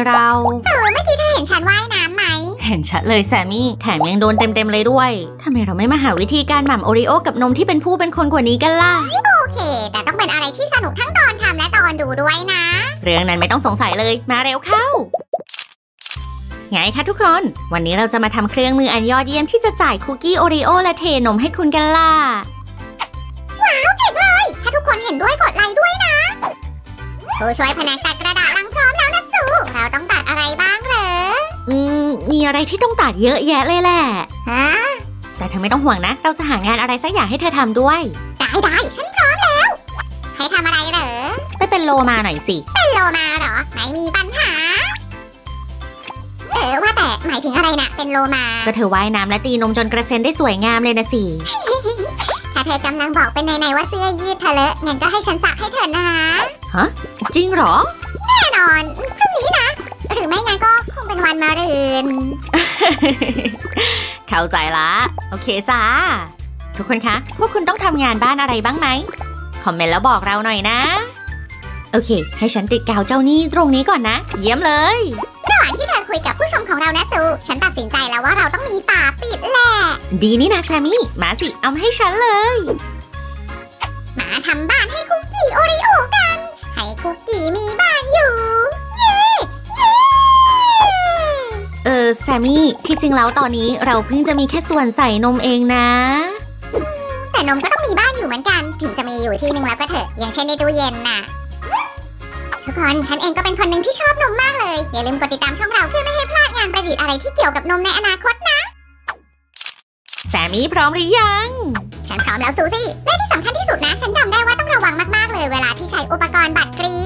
เราเมื่อกี้เธอเห็นฉันว่ายน้ำไหมเห็นชัดเลยแซมมี่แถมยังโดนเต็มเลยด้วยทำไมเราไม่มาหาวิธีการหม่ำโอริโอกับนมที่เป็นผู้เป็นคนกว่านี้กันล่ะโอเคแต่ต้องเป็นอะไรที่สนุกทั้งตอนทำและตอนดูด้วยนะเรื่องนั้นไม่ต้องสงสัยเลยมาเร็วเข้าไงคะทุกคนวันนี้เราจะมาทำเครื่องมืออันยอดเยี่ยมที่จะจ่ายคุกกี้โอริโอและเทนมให้คุณกันล่ะว้าวเจ๋งเลยถ้าทุกคนเห็นด้วยกดไลค์ด้วยนะผู้ช่วยแผนกตัดกระดาษลังพร้อมแล้วนะสูเราต้องตัดอะไรบ้างเหรอมีอะไรที่ต้องตัดเยอะแยะเลยแหละฮะแต่เธอไม่ต้องห่วงนะเราจะหางานอะไรสักอย่างให้เธอทำด้วยได้ฉันพร้อมแล้วให้ทำอะไรเหรอไปเป็นโลมาหน่อยสิเป็นโลมาเหรอไม่มีปัญหาว่าแต่หมายถึงอะไรนะเป็นโลมาก็เธอว่ายน้ำและตีนมจนกระเซ็นได้สวยงามเลยนะสิถ้าเธอกำลังบอกเป็นในว่าเสื้อยืดเธอเลอะงั้นก็ให้ฉันซักให้เธอนะฮะจริงเหรอแน่นอนพรุ่งนี้นะหรือไม่งั้นก็คงเป็นวันมะรืนเข้าใจละโอเคจ้าทุกคนคะพวกคุณต้องทำงานบ้านอะไรบ้างไหมคอมเมนต์แล้วบอกเราหน่อยนะโอเคให้ฉันติดกาวเจ้านี่ตรงนี้ก่อนนะเยี่ยมเลยระหว่างที่เธอคุยกับผู้ชมของเรานะซูฉันตัดสินใจแล้วว่าเราต้องมีฝาปิดแหละดีนี่นะแซมมี่มาสิเอามาให้ฉันเลยมาทำบ้านให้คุกกี้โอริโอกันให้คุกกี้มีบ้านอยู่เย้แซมมี่ที่จริงแล้วตอนนี้เราเพิ่งจะมีแค่ส่วนใส่นมเองนะแต่นมก็ต้องมีบ้านอยู่เหมือนกันถึงจะมีอยู่ที่นึงแล้วก็เถอะอย่างเช่นในตู้เย็นน่ะทุกคนฉันเองก็เป็นคนหนึ่งที่ชอบนมมากเลยอย่าลืมกดติดตามช่องเราเพื่อไม่ให้พลาดงานประดิษฐ์อะไรที่เกี่ยวกับนมในอนาคตนะแซมมี่พร้อมหรือยังฉันพร้อมแล้วซูซี่และที่สำคัญที่สุดนะฉันจำได้ว่าต้องระวังมากๆเลยเวลาที่ใช้อุปกรณ์บัตรกรี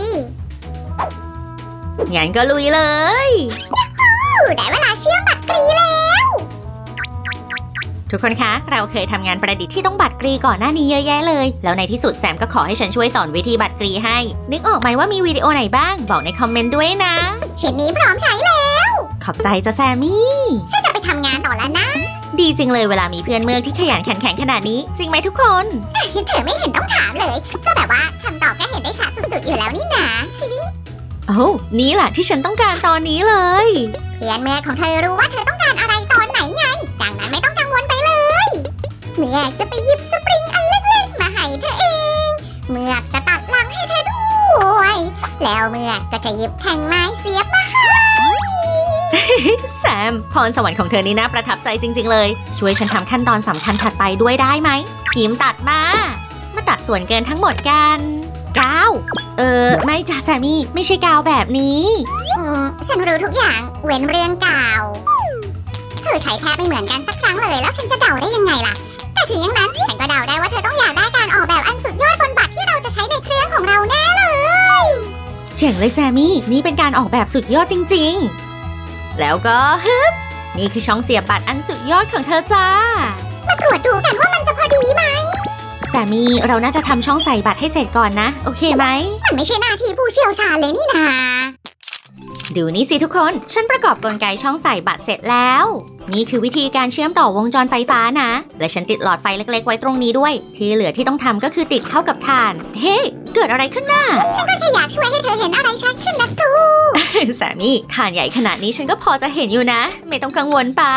งั้นก็ลุยเลยได้เวลาเชื่อมบัตรกรีแล้วทุกคนคะเราเคยทำงานประดิษฐ์ที่ต้องบัตรกรีก่อนหน้านี้เยอะแยะเลยแล้วในที่สุดแซมก็ขอให้ฉันช่วยสอนวิธีบัตรกรีให้นึกออกไหมว่ามีวิดีโอไหนบ้างบอกในคอมเมนต์ด้วยนะชิ้นนี้พร้อมใช้แล้วขอบใจจ้ะแซมมี่ฉันจะไปทำงานต่อแล้วนะดีจริงเลยเวลามีเพื่อนเมือกที่ขยันขันแข็งขนาดนี้จริงไหมทุกคนเธอไม่เห็นต้องถามเลยก็แบบว่าคำตอบก็เห็นได้ชัดสุดๆอยู่แล้วนี่นะโอ้นี่แหละที่ฉันต้องการตอนนี้เลยเพื่อนเมือกของเธอรู้ว่าเธอต้องการอะไรตอนไหนไงดังนั้นไม่ต้องกังวลไปเลยเมือกจะไปหยิบสปริงอันเล็กๆมาให้เธอเองเมือกจะตัดลังให้เธอด้วยแล้วเมือกก็จะหยิบแท่งไม้เสียบมาให้แซมพรสวรรค์ของเธอนี่น่าประทับใจจริงๆเลยช่วยฉันทำขั้นตอนสำคัญถัดไปด้วยได้ไหมขีมตัดมาตัดส่วนเกินทั้งหมดกันกาวไม่จ้ะแซมมี่ไม่ใช่กาวแบบนี้ฉันรู้ทุกอย่างเว้นเรื่องกาวเธอใช้แทบไม่เหมือนกันสักครั้งเลยแล้วฉันจะเดาได้ยังไงล่ะแต่ถึงอย่างนั้นฉันก็เดาได้ว่าเธอต้องอยากได้การออกแบบอันสุดยอดบนบัตรที่เราจะใช้ในเครื่องของเราแน่เลยเจ๋งเลยแซมมี่นี่เป็นการออกแบบสุดยอดจริงๆแล้วก็ฮึบนี่คือช่องเสียบบัตรอันสุดยอดของเธอจ้ามาตรวจดูกันว่ามันจะพอดีไหมแซมมี่เราน่าจะทำช่องใส่บัตรให้เสร็จก่อนนะโอเคไหมมันไม่ใช่หน้าที่ผู้เชี่ยวชาญเลยนี่นาดูนี่สิทุกคนฉันประกอบกลไกช่องใส่บัตรเสร็จแล้วนี่คือวิธีการเชื่อมต่อวงจรไฟฟ้านะและฉันติดหลอดไฟเล็กๆไว้ตรงนี้ด้วยที่เหลือที่ต้องทำก็คือติดเข้ากับถ่านเฮ้เกิดอะไรขึ้นน่ะฉันก็แค่อยากช่วยให้เธอเห็นอะไรชัดขึ้นนะซูแซมมี่ถ่านใหญ่ขนาดนี้ฉันก็พอจะเห็นอยู่นะไม่ต้องกังวลไป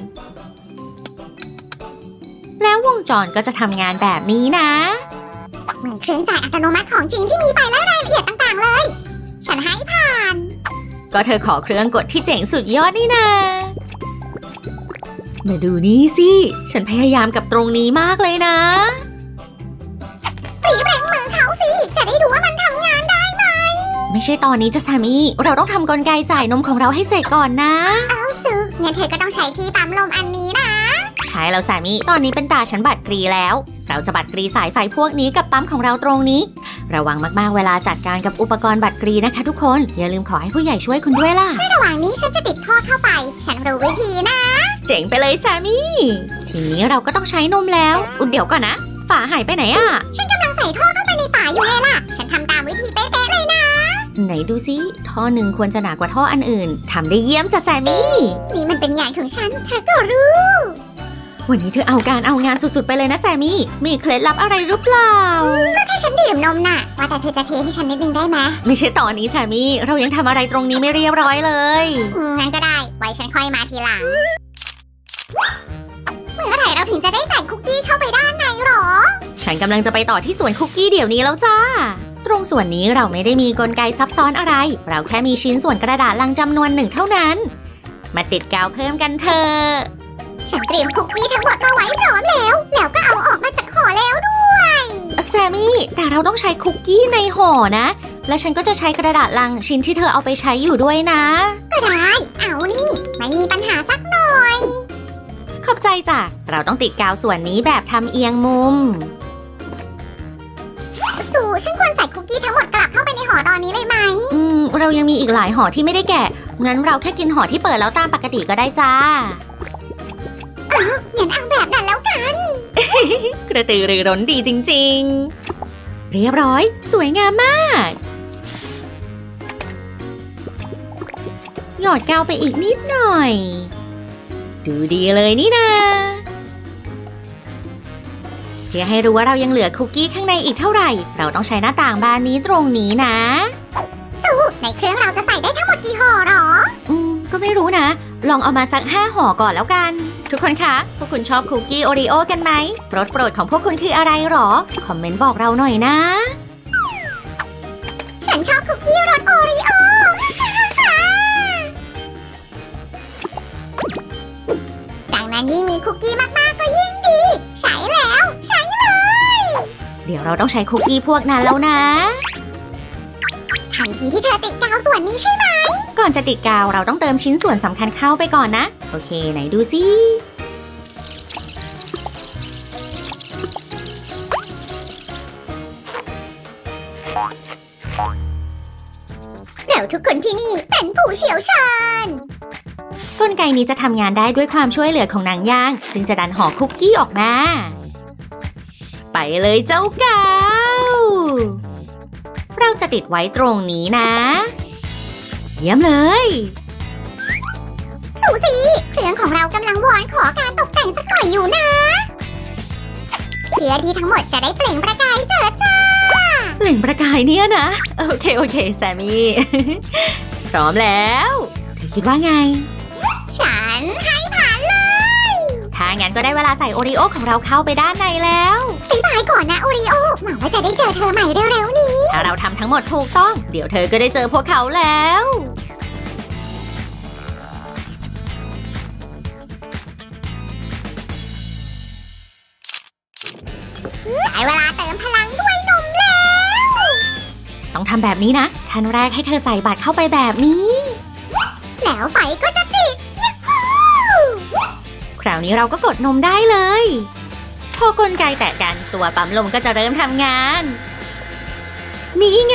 แล้ววงจรก็จะทำงานแบบนี้นะเหมือนเครื่องจ่ายอัตโนมัติของจริงที่มีไฟและรายละเอียดต่างๆเลยฉันให้ผ่านก็เธอขอเครื่องกดที่เจ๋งสุดยอดนี่นามาดูนี่สิฉันพยายามกับตรงนี้มากเลยนะฝีแรงมือเขาสิจะได้ดูว่ามันทำงานได้ไหมไม่ใช่ตอนนี้จะแซมมี่เราต้องทำกลไกจ่ายนมของเราให้เสร็จก่อนนะเอาซึงั้นเธอก็ต้องใช้ที่ปั๊มลมอันนี้นะใช่แล้วแซมมี่ตอนนี้เป็นตาฉันบัตรกรีแล้วเราจะบัตรกรีสายไฟพวกนี้กับปั๊มของเราตรงนี้ระวังมากๆเวลาจัดการกับอุปกรณ์บัตรกรีนะคะทุกคนอย่าลืมขอให้ผู้ใหญ่ช่วยคุณด้วยล่ะในระหว่างนี้ฉันจะติดท่อเข้าไปฉันรู้วิธีนะเจ๋งไปเลยแซมมี่ทีนี้เราก็ต้องใช้นมแล้วเดี๋ยวก่อนนะฝาหายไปไหนอ่ะฉันกำลังใส่ท่อเข้าไปในฝาอยู่เลยล่ะฉันทำตามวิธีเป๊ะๆเลยนะไหนดูซิท่อหนึ่งควรจะหนากว่าท่ออันอื่นทำได้เยี่ยมจ้ะแซมมี่นี่มันเป็นงานของฉันเธอก็รู้วันนี้เธอเอาการเอางานสุดๆไปเลยนะแซมมี่มีเคล็ดลับอะไรหรือเปล่าก็แค่ฉันดื่มนมน่ะว่าแต่เธอจะเทให้ฉันนิดนึงได้ไหมไม่ใช่ตอนนี้แซมมี่เรายังทำอะไรตรงนี้ไม่เรียบร้อยเลยงั้นก็ได้ไว้ฉันค่อยมาทีหลังเมื่อไหร่เราถึงจะได้ใส่คุกกี้เข้าไปด้านในหรอฉันกำลังจะไปต่อที่สวนคุกกี้เดี๋ยวนี้แล้วจ้าตรงส่วนนี้เราไม่ได้มีกลไกซับซ้อนอะไรเราแค่มีชิ้นส่วนกระดาษลังจำนวน1เท่านั้นมาติดกาวเพิ่มกันเถอะฉันเตรียมคุกกี้ทั้งหมดมาไว้พร้อมแล้วก็เอาออกมาจากห่อแล้วด้วยแซมมี่แต่เราต้องใช้คุกกี้ในห่อนะและฉันก็จะใช้กระดาษลังชิ้นที่เธอเอาไปใช้อยู่ด้วยนะก็ได้เอานี่ไม่มีปัญหาสักหน่อยขอบใจจ้ะเราต้องติดกาวส่วนนี้แบบทำเอียงมุมสู่ฉันควรใส่คุกกี้ทั้งหมดกลับเข้าไปในห่อตอนนี้เลยไหมเรายังมีอีกหลายห่อที่ไม่ได้แกะงั้นเราแค่กินห่อที่เปิดแล้วตามปกติก็ได้จ้างั้นเอาแบบนั้นแล้วกันกระตือรือร้นดีจริงๆเรียบร้อยสวยงามมากหยอดกาวไปอีกนิดหน่อยดูดีเลยนี่นะเพื่อให้รู้ว่าเรายังเหลือคุกกี้ข้างในอีกเท่าไหร่เราต้องใช้หน้าต่างบานนี้ตรงนี้นะสู้ในเครื่องเราจะใส่ได้ทั้งหมดกี่ห่อหรอก็ไม่รู้นะลองเอามาสัก5ห่อก่อนแล้วกันทุกคนคะพวกคุณชอบคุกกี้โอรีโอกันไหมรสโปรดของพวกคุณคืออะไรหรอคอมเมนต์บอกเราหน่อยนะฉันชอบคุกกี้รสโอรีโอดังนั้นยิ่งมีคุกกี้มากๆก็ยิ่งดีใช้แล้วใช้เลยเดี๋ยวเราต้องใช้คุกกี้พวกนั้นแล้วนะทันทีที่เธอติดกาวส่วนนี้ใช่ไหมก่อนจะติดกาวเราต้องเติมชิ้นส่วนสำคัญเข้าไปก่อนนะโอเคไหนดูสิเราทุกคนที่นี่เป็นผู้เชี่ยวชาญกลไกนี้จะทำงานได้ด้วยความช่วยเหลือของหนังยางซึ่งจะดันห่อคุกกี้ออกมาไปเลยเจ้ากาวเราจะติดไว้ตรงนี้นะเยี่ยมเลยสูสีเครื่องของเรากำลังวอนขอการตกแต่งสักหน่อยอยู่นะเพื่อที่ทั้งหมดจะได้เปล่งประกายเจิดจ้าเปล่งประกายเนี่ยนะโอเคแซมมี่ พร้อมแล้วเธอคิดว่าไงฉันให้ผ่านเลยถ้างั้นก็ได้เวลาใส่โอรีโอของเราเข้าไปด้านในแล้วบ๊ายบายก่อนนะโอรีโอหวังว่าจะได้เจอเธอใหม่เร็วๆนี้ถ้าเราทำทั้งหมดถูกต้องเดี๋ยวเธอก็ได้เจอพวกเขาแล้วได้เวลาเติมพลังด้วยนมแล้วต้องทำแบบนี้นะขั้นแรกให้เธอใส่บัตรเข้าไปแบบนี้แล้วไฟก็จะติดคราวนี้เราก็กดนมได้เลยพอกลไกแตะกันตัวปั๊มลมก็จะเริ่มทำงานนี่ไง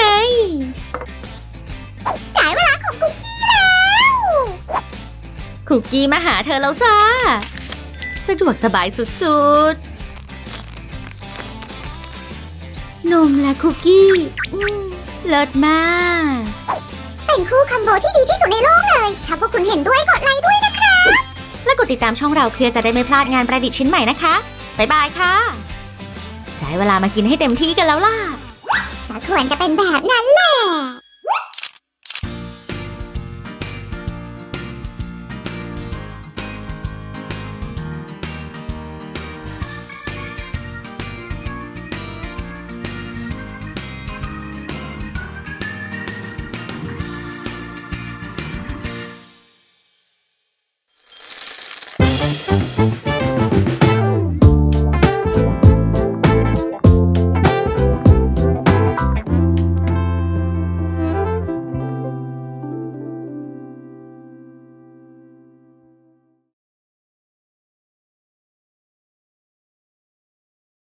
ได้เวลาของคุกกี้แล้วคุกกี้มาหาเธอแล้วจ้าสะดวกสบายสุดๆนมและคุกกี้เลิศมากเป็นคู่คัมโบที่ดีที่สุดในโลกเลยถ้าพวกคุณเห็นด้วยกดไลค์ด้วยนะคะและกดติดตามช่องเราเพื่อจะได้ไม่พลาดงานประดิษฐ์ชิ้นใหม่นะคะบ๊ายบายค่ะได้เวลามากินให้เต็มที่กันแล้วล่ะก็ควรจะเป็นแบบนั้นแหละ